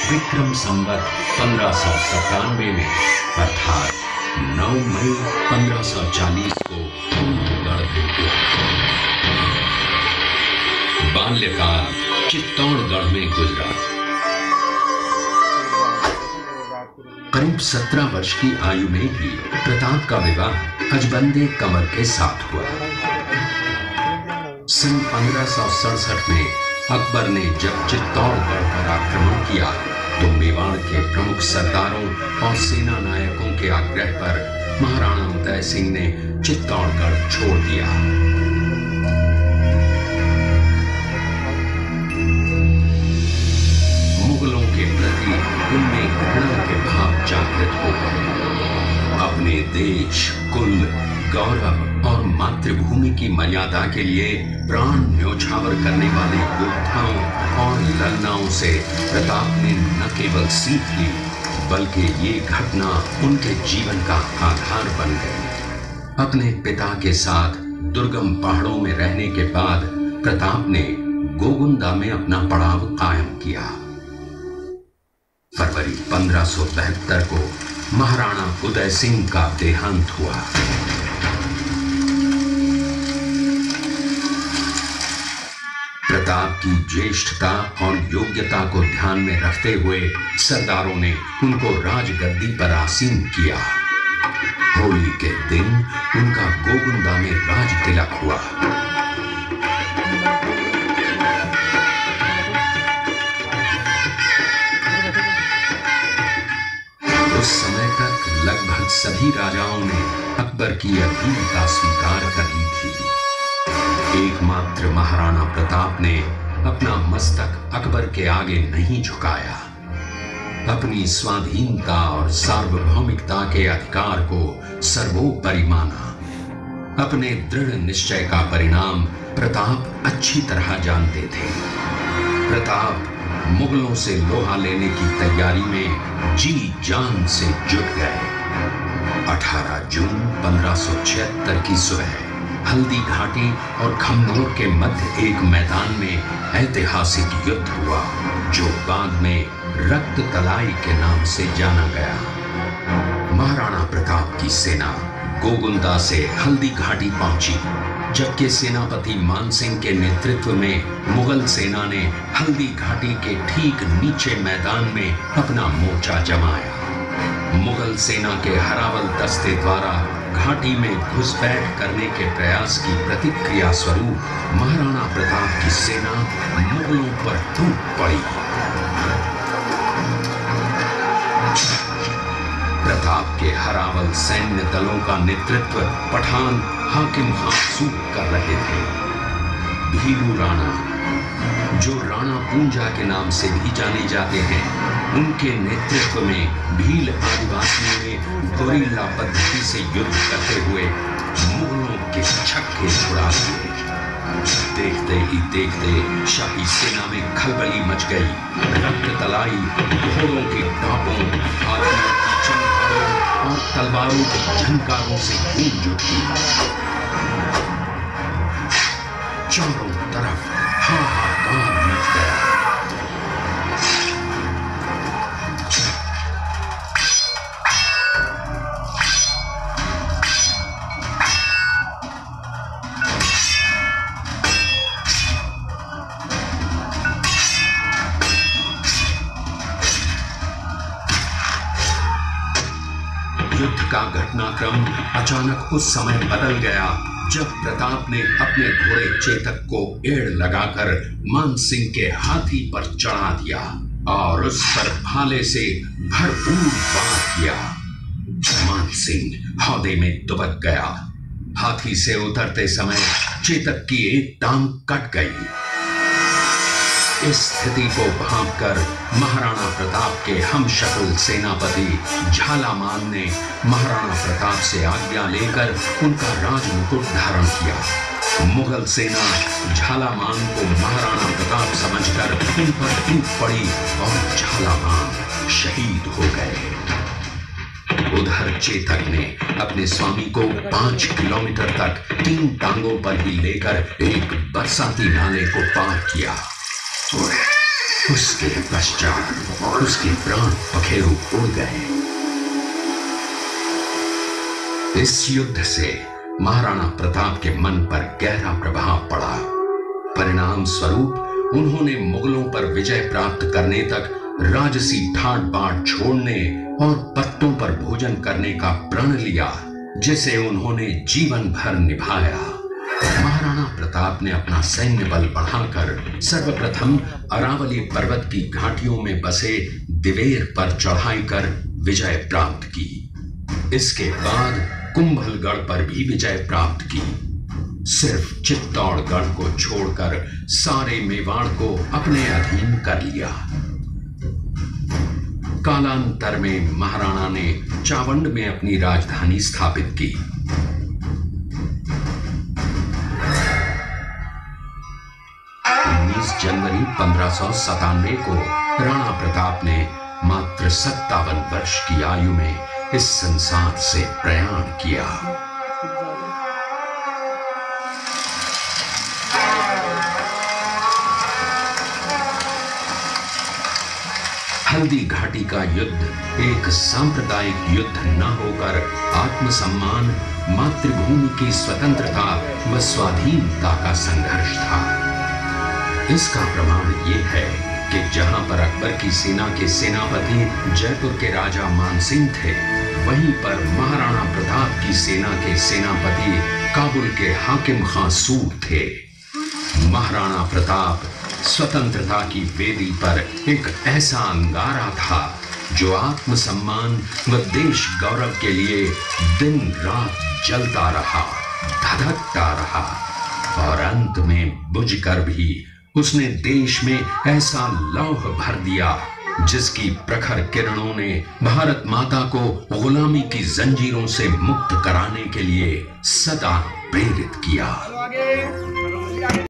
विक्रम संवत 1597 में अर्थात 9 मई 1540 को कुंभगढ़ हुआ। बाल्यकाल चित्तौड़गढ़ में गुजरा। करीब 17 वर्ष की आयु में ही प्रताप का विवाह अजबंदे कंवर के साथ हुआ। सन 1567 में अकबर ने जब चित्तौड़गढ़ पर आक्रमण किया तो मेवाड़ के प्रमुख सरदारों और सेना नायकों के आग्रह पर महाराणा उदय सिंह ने चित्तौड़गढ़ छोड़ दिया। मुगलों के प्रति उनमें घृणा के भाव जागृत हो गए। अपने देश, कुल, गौरव और मातृभूमि की मर्यादा के लिए प्राण न्योछावर करने वाले योद्धाओं और ललनाओं से प्रताप ने न केवल सीख ली बल्कि ये घटना उनके जीवन का आधार बन गई। अपने पिता के साथ दुर्गम पहाड़ों में रहने के बाद प्रताप ने गोगुंदा में अपना पड़ाव कायम किया। फरवरी 1572 को महाराणा उदय सिंह का देहांत हुआ। प्रताप की ज्येष्ठता और योग्यता को ध्यान में रखते हुए सरदारों ने उनको राजगद्दी पर आसीन किया। होली के दिन उनका गोगुंदा में राज तिलक हुआ। उस समय तक लगभग सभी राजाओं ने अकबर की अधीनता स्वीकार कर ली थी। एकमात्र महाराणा प्रताप ने अपना मस्तक अकबर के आगे नहीं झुकाया। अपनी स्वाधीनता और सार्वभौमिकता के अधिकार को सर्वोपरि माना। अपने दृढ़ निश्चय का परिणाम प्रताप अच्छी तरह जानते थे। प्रताप मुगलों से लोहा लेने की तैयारी में जी जान से जुट गए। 18 जून 1576 की सुबह हल्दी घाटी और खमनोर के मध्य एक मैदान में ऐतिहासिक युद्ध हुआ जो बाद में रक्त तलाई के नाम से जाना गया। महाराणा प्रताप की सेना गोगुंदा से हल्दी घाटी पहुंची, जबकि सेनापति मानसिंह के नेतृत्व में मुगल सेना ने हल्दी घाटी के ठीक नीचे मैदान में अपना मोर्चा जमाया। मुगल सेना के हरावल दस्ते द्वारा घाटी में घुसपैठ करने के प्रयास की प्रतिक्रिया स्वरूप महाराणा प्रताप की सेना मुगलों पर टूट पड़ी। प्रताप के हरावल सैन्य दलों का नेतृत्व पठान हाकिम हासूक कर रहे थे। भीलू राणा, जो राणा पूंजा के नाम से भी जाने जाते हैं, उनके नेतृत्व में भील आदिवासियों ने गोरिल्ला पद्धति से युद्ध करते हुए मुगलों के छक्के छुड़ा दिए। देखते ही देखते शाही सेना में खलबली मच गई। रक्त तलाई घोड़ों के टापों, हाथियों की चमकारों और तलवारों के झंकारों से गूंज उठी। चारों तरफ हाहाकार मच गया। युद्ध का घटनाक्रम अचानक उस समय बदल गया जब प्रताप ने अपने घोड़े चेतक को एड़ लगाकर मानसिंह के हाथी पर चढ़ा दिया और उस पर भाले से भरपूर वार किया। मानसिंह हौदे में दुबक गया। हाथी से उतरते समय चेतक की एक टांग कट गई। इस स्थिति को भांपकर महाराणा प्रताप के हमशक्ल सेनापति झालामान ने महाराणा प्रताप से आज्ञा लेकर उनका राजमुकुट धारण किया। मुगल सेना झालामान को महाराणा प्रताप समझकर उन पर टूट पड़ी और झालामान शहीद हो गए। उधर चेतक ने अपने स्वामी को 5 किलोमीटर तक 3 टांगों पर ही लेकर एक बरसाती नाले को पार किया। उसके पश्चात उसके प्राण पखेरु उड़ गए। इस युद्ध से महाराणा प्रताप के मन पर गहरा प्रभाव पड़ा। परिणाम स्वरूप उन्होंने मुगलों पर विजय प्राप्त करने तक राजसी ठाट बाट छोड़ने और पत्तों पर भोजन करने का प्रण लिया, जिसे उन्होंने जीवन भर निभाया। महाराणा प्रताप ने अपना सैन्य बल बढ़ाकर सर्वप्रथम अरावली पर्वत की घाटियों में बसे दिवेर पर चढ़ाई कर विजय प्राप्त की। इसके बाद कुंभलगढ़ पर भी विजय प्राप्त की। सिर्फ चित्तौड़गढ़ को छोड़कर सारे मेवाड़ को अपने अधीन कर लिया। कालांतर में महाराणा ने चावंड में अपनी राजधानी स्थापित की। 19 जनवरी 1597 को राणा प्रताप ने मात्र 57 वर्ष की आयु में इस संसार से प्रयाण किया। हल्दी घाटी का युद्ध एक सांप्रदायिक युद्ध न होकर आत्मसम्मान, मातृभूमि की स्वतंत्रता व स्वाधीनता का संघर्ष था। इसका प्रमाण यह है कि जहां पर अकबर की सेना के सेनापति जयपुर के राजा मानसिंह थे, वहीं पर महाराणा प्रताप की सेना के सेनापति काबुल के हाकिम खां सूर थे। महाराणा प्रताप स्वतंत्रता की वेदी पर एक ऐसा अंगारा था जो आत्मसम्मान व देश गौरव के लिए दिन रात जलता रहा, धधकता रहा और अंत में बुझकर भी उसने देश में ऐसा लौह भर दिया जिसकी प्रखर किरणों ने भारत माता को गुलामी की जंजीरों से मुक्त कराने के लिए सदा प्रेरित किया।